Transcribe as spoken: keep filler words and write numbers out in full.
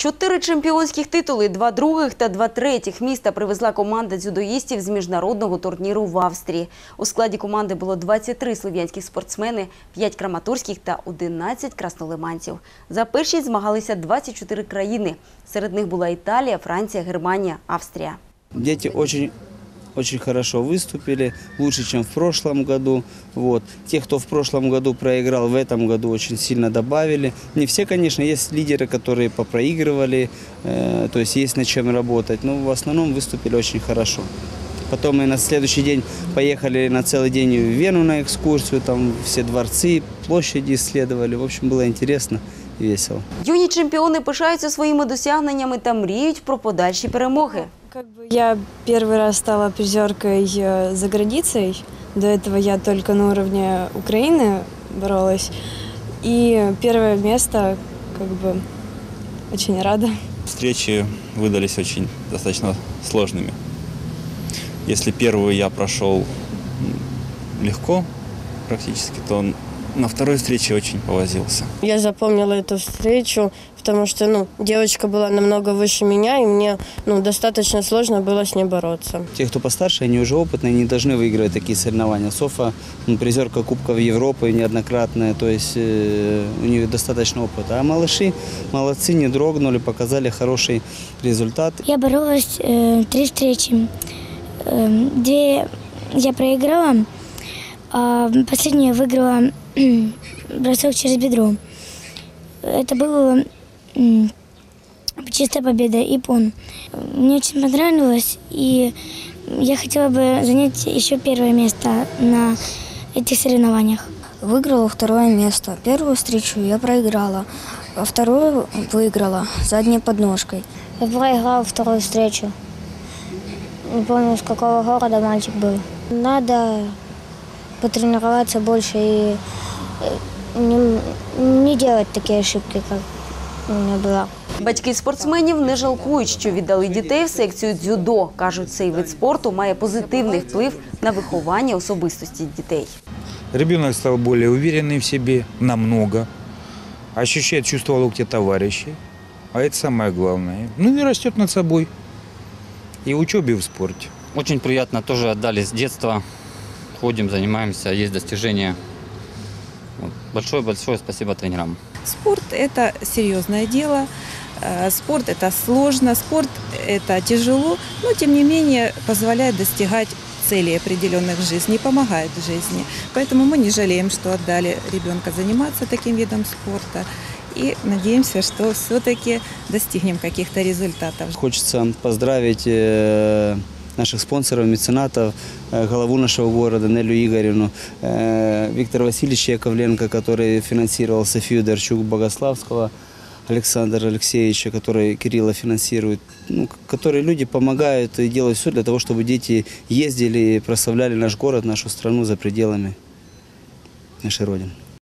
Чотири чемпіонських титули, два других та два третіх міста привезла команда дзюдоїстів з міжнародного турніру в Австрії. У складі команди було двадцять три слов'янських спортсмени, п'ять краматорських та одинадцять краснолиманців. За першість змагалися двадцять чотири країни. Серед них була Італія, Франція, Германія, Австрія. Діти дуже Очень хорошо выступили, лучше, чем в прошлом году. Вот. Те, кто в прошлом году проиграл, в этом году очень сильно добавили. Не все, конечно, есть лидеры, которые попроигрывали, э, то есть есть над чем работать, но в основном выступили очень хорошо. Потом мы на следующий день поехали на целый день в Вену на экскурсию, там все дворцы, площади исследовали. В общем, было интересно и весело. Юні чемпіони пишаються своїми досягненнями та мріють про подальші перемоги. Как бы я первый раз стала призеркой за границей. До этого я только на уровне Украины боролась. И первое место, как бы, очень рада. Встречи выдались очень достаточно сложными. Если первую я прошел легко практически, то на второй встрече очень повозился. Я запомнила эту встречу, потому что ну, девочка была намного выше меня, и мне ну, достаточно сложно было с ней бороться. Те, кто постарше, они уже опытные, не должны выигрывать такие соревнования. Софа ну, призерка Кубков Европы неоднократная, то есть э, у нее достаточно опыта. А малыши молодцы, не дрогнули, показали хороший результат. Я боролась э, три встречи. Э, две я проиграла, а последнюю я выиграла бросок через бедро. Это была чистая победа ИПОН. Мне очень понравилось, и я хотела бы занять еще первое место на этих соревнованиях. Выиграла второе место. Первую встречу я проиграла, а вторую выиграла задней подножкой. Я проиграла вторую встречу. Не помню, с какого города мальчик был. Надо потренироваться больше и не, не делать такие ошибки, как у меня была. Батьки спортсменів не жалкують, що віддали дітей в секцію дзюдо. Кажуть, цей вид спорту має позитивний вплив на виховання особистості дітей. Ребенок стал более уверенный в себе, намного. Ощущает чувство локтя товарищей. А это самое главное. Ну и растет над собой. И в учебе, и в спорте. Очень приятно, тоже отдали с детства. Ходим, занимаемся, есть достижения. Большое-большое спасибо тренерам. Спорт – это серьезное дело, спорт – это сложно, спорт – это тяжело, но тем не менее позволяет достигать целей определенных в жизни, помогает в жизни. Поэтому мы не жалеем, что отдали ребенка заниматься таким видом спорта и надеемся, что все-таки достигнем каких-то результатов. Хочется поздравить наших спонсоров, меценатов, главу нашего города Нелю Игоревну, Виктора Васильевича Яковленко, который финансировал Софию Дарчук-Богославского, Александра Алексеевича, который Кирилла финансирует, ну, которые люди помогают и делают все для того, чтобы дети ездили и прославляли наш город, нашу страну за пределами нашей Родины.